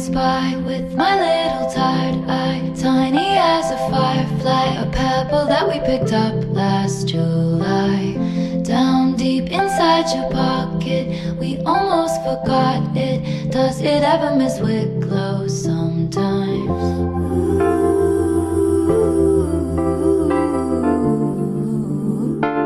by with my little tired eye, tiny as a firefly, a pebble that we picked up last July. Down deep inside your pocket, we almost forgot it. Does it ever miss Wicklow sometimes?